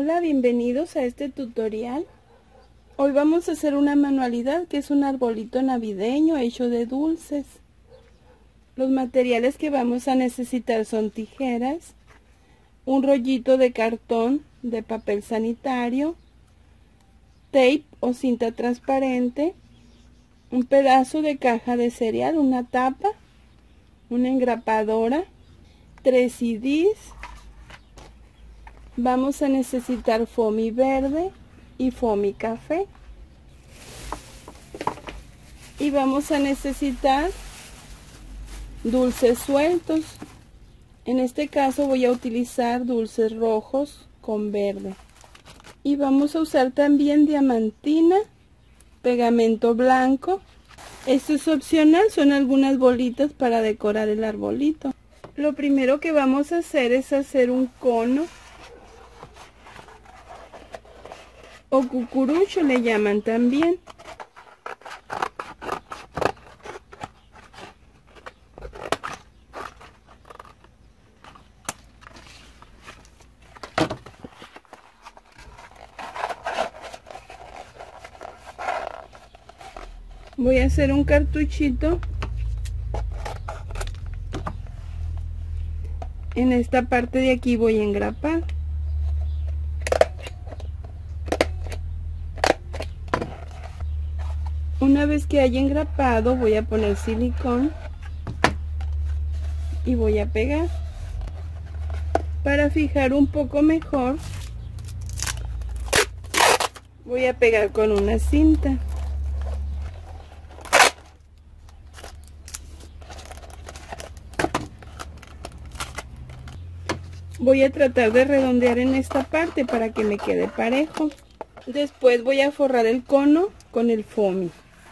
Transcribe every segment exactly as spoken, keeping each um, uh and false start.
Hola, bienvenidos a este tutorial. Hoy vamos a hacer una manualidad que es un arbolito navideño hecho de dulces. Los materiales que vamos a necesitar son tijeras, un rollito de cartón de papel sanitario, tape o cinta transparente, un pedazo de caja de cereal, una tapa, una engrapadora, tres C Ds. Vamos a necesitar foamy verde y foamy café. Y vamos a necesitar dulces sueltos. En este caso voy a utilizar dulces rojos con verde. Y vamos a usar también diamantina, pegamento blanco. Esto es opcional, son algunas bolitas para decorar el arbolito. Lo primero que vamos a hacer es hacer un cono, o cucurucho le llaman también. Voy a hacer un cartuchito en esta parte de aquí, voy a engrapar. Una vez que haya engrapado, voy a poner silicón y voy a pegar. Para fijar un poco mejor, voy a pegar con una cinta. Voy a tratar de redondear en esta parte para que me quede parejo. Después voy a forrar el cono con el foamy.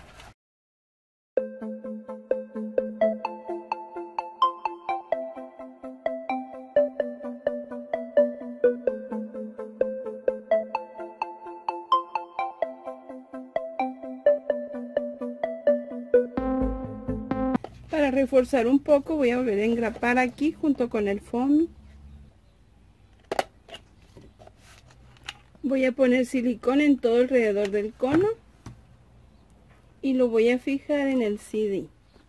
Para reforzar un poco voy a volver a engrapar aquí junto con el foamy. Voy a poner silicón en todo alrededor del cono y lo voy a fijar en el C D.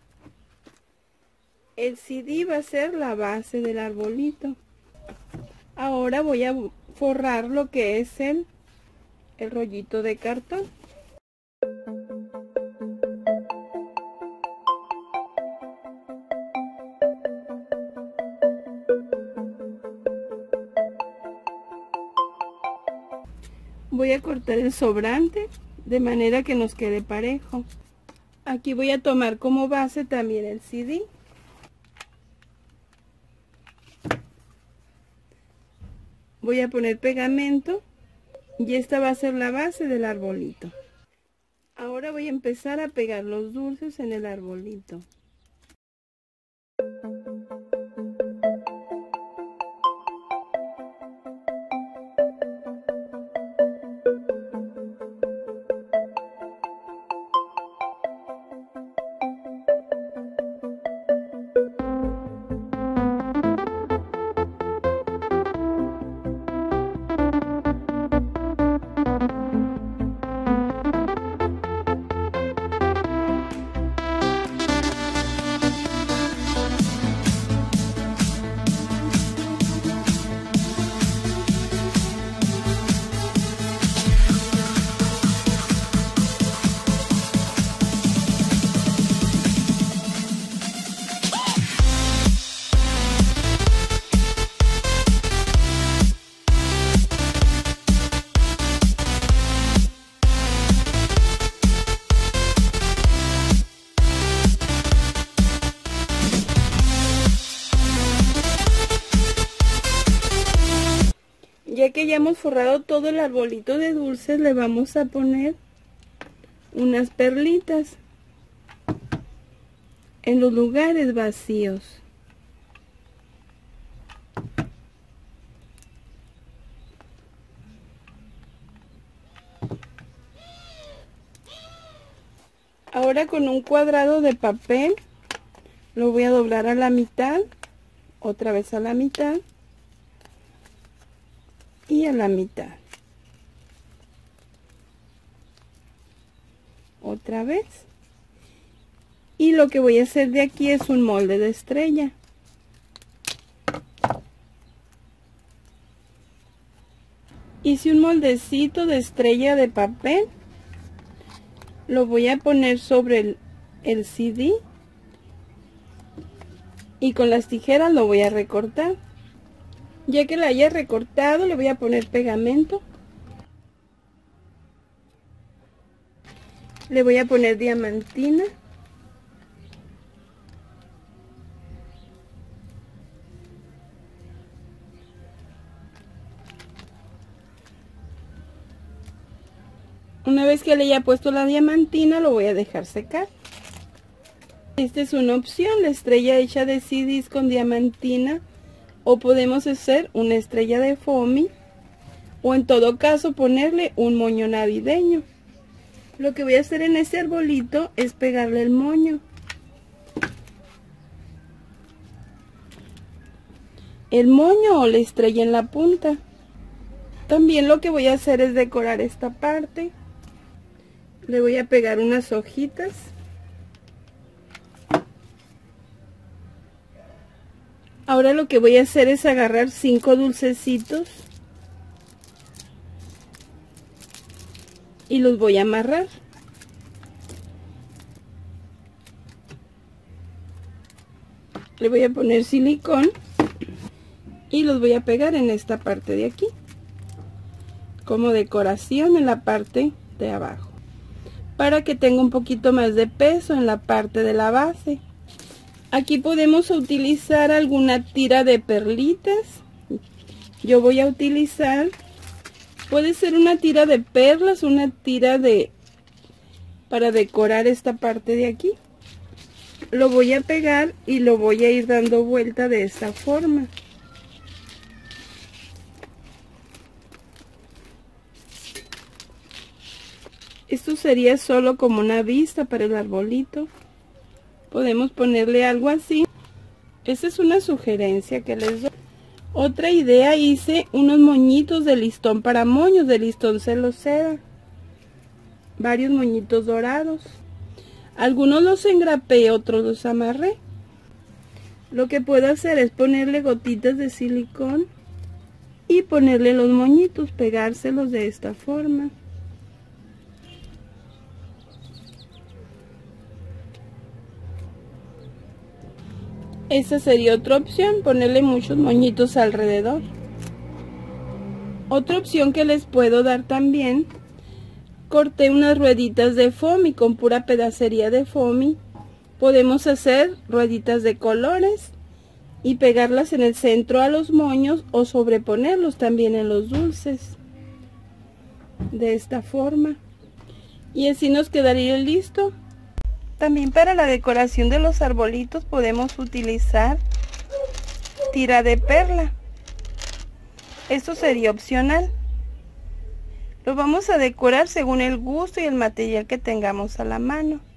El C D va a ser la base del arbolito. Ahora voy a forrar lo que es el, el rollito de cartón. Voy a cortar el sobrante de manera que nos quede parejo. Aquí voy a tomar como base también el C D. Voy a poner pegamento y esta va a ser la base del arbolito. Ahora voy a empezar a pegar los dulces en el arbolito. Ya que ya hemos forrado todo el arbolito de dulces, le vamos a poner unas perlitas en los lugares vacíos. Ahora con un cuadrado de papel lo voy a doblar a la mitad, otra vez a la mitad, y y a la mitad. Otra vez. Y lo que voy a hacer de aquí es un molde de estrella. Hice un moldecito de estrella de papel. Lo voy a poner sobre el, el C D. Y con las tijeras lo voy a recortar. Ya que lo haya recortado, le voy a poner pegamento. Le voy a poner diamantina. Una vez que le haya puesto la diamantina, lo voy a dejar secar. Esta es una opción, la estrella hecha de C Ds con diamantina, o podemos hacer una estrella de foamy, o en todo caso ponerle un moño navideño. Lo que voy a hacer en este arbolito es pegarle el moño. El moño o la estrella en la punta. También lo que voy a hacer es decorar esta parte. Le voy a pegar unas hojitas. Ahora lo que voy a hacer es agarrar cinco dulcecitos y los voy a amarrar. Le voy a poner silicón y los voy a pegar en esta parte de aquí, como decoración en la parte de abajo, para que tenga un poquito más de peso en la parte de la base. Aquí podemos utilizar alguna tira de perlitas. Yo voy a utilizar, puede ser una tira de perlas, una tira de, para decorar esta parte de aquí. Lo voy a pegar y lo voy a ir dando vuelta de esta forma. Esto sería solo como una vista para el arbolito. Podemos ponerle algo así. Esa es una sugerencia que les doy. Otra idea, hice unos moñitos de listón para moños, de listón celoseda. Varios moñitos dorados. Algunos los engrapé, otros los amarré. Lo que puedo hacer es ponerle gotitas de silicón y ponerle los moñitos, pegárselos de esta forma. Esa sería otra opción, ponerle muchos moñitos alrededor. Otra opción que les puedo dar también, corté unas rueditas de foamy con pura pedacería de foamy. Podemos hacer rueditas de colores y pegarlas en el centro a los moños o sobreponerlos también en los dulces. De esta forma. Y así nos quedaría listo. También para la decoración de los arbolitos podemos utilizar tira de perla. Esto sería opcional. Lo vamos a decorar según el gusto y el material que tengamos a la mano.